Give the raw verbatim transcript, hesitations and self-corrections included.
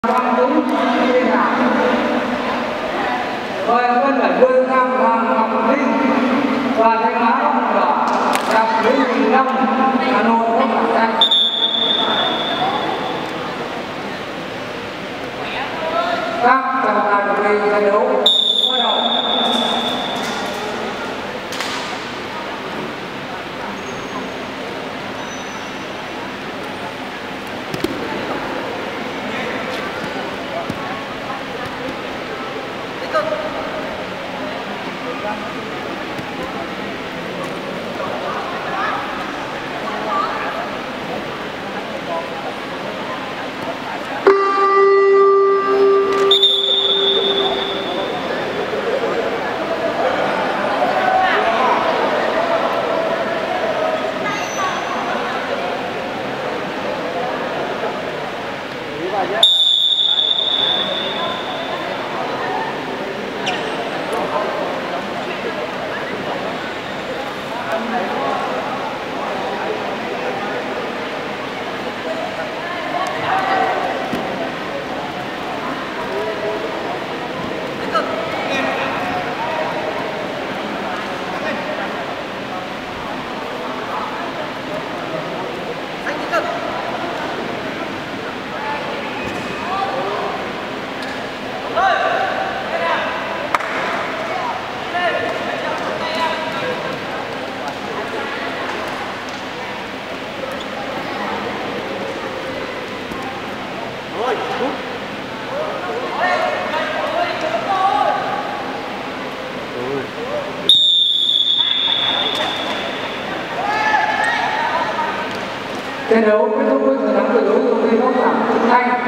Quang Dũng Thiên Hạ. Rồi phân ở Vương Nam Hoàng Ngọc Linh và Thanh Hóa Hồng Đỏ gặp Nguyễn Đình Long Hà Nội không phải danh. Các trọng tài chuẩn bị trận đấu bắt đầu. Trận đấu kết thúc với chiến thắng tuyệt đối của công ty Bắc Cảng Trung Thanh.